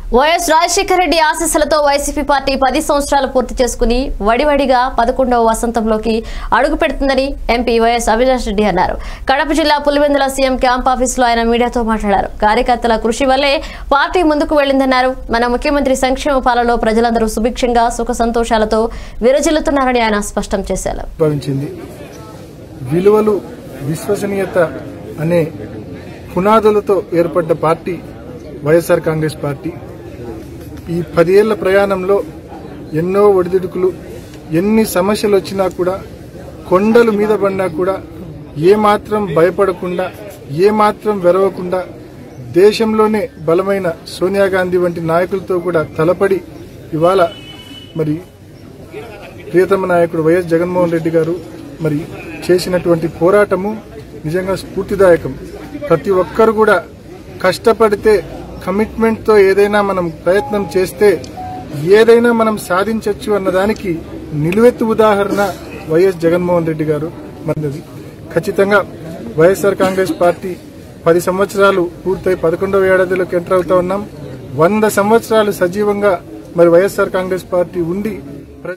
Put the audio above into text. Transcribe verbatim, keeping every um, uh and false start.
YS Rajasekhara Reddy ఆశీస్సులతో YCP party పది సంవత్సరాలు పూర్తి చేసుకుని వడివడిగా పదకొండవ వసంతంలోకి అడుగు పెడుతుందని ఎంపీ వైఎస్ అవినాష్ రెడ్డి అన్నారు. కడప జిల్లా పులివెందుల సీఎం క్యాంప్ ఆఫీసులో ఆయన మీడియాతో మాట్లాడారు. కార్యకర్తల కృషి వల్లే పార్టీ ముందుకు వెళ్లిందన్నారు. మన ముఖ్యమంత్రి సంక్షేమ పాలనలో ప్రజలందరూ సుభిక్షంగా సుఖ సంతోషాలతో విరజిల్లుతున్నారని ఆయన స్పష్టం చేశారు. విలువలు విశ్వసనీయత అనే పునాదులతో ఏర్పడ్డ పార్టీ వైఎస్ఆర్ కాంగ్రెస్ పార్టీ. ఈ పదేళ్ల ప్రయాణంలో ఎన్నో ఒడిదుడుకులు, ఎన్ని సమస్యలు వచ్చినా కూడా, కొండలు మీద పడినా కూడా ఏమాత్రం భయపడకుండా, ఏమాత్రం వెరవకుండా దేశంలోనే బలమైన సోనియా గాంధీ వంటి నాయకులతో కూడా తలపడి ఇవాళ మరి ప్రియతమ నాయకుడు వైఎస్ జగన్మోహన్ రెడ్డి గారు మరి చేసినటువంటి పోరాటము నిజంగా స్ఫూర్తిదాయకం. ప్రతి ఒక్కరు కూడా కష్టపడితే, కమిట్మెంట్ తో ఏదైనా మనం ప్రయత్నం చేస్తే ఏదైనా మనం సాధించవచ్చు అన్నదానికి నిలువెత్తు ఉదాహరణ వైఎస్ జగన్మోహన్ రెడ్డి గారు. మనది ఖచ్చితంగా వైఎస్ఆర్ కాంగ్రెస్ పార్టీ పది సంవత్సరాలు పూర్తయి పదకొండవ ఏడాదిలోకి ఎంటర్ అవుతా ఉన్నాం. వంద సంవత్సరాలు సజీవంగా మరి వైఎస్ఆర్ కాంగ్రెస్ పార్టీ ఉండి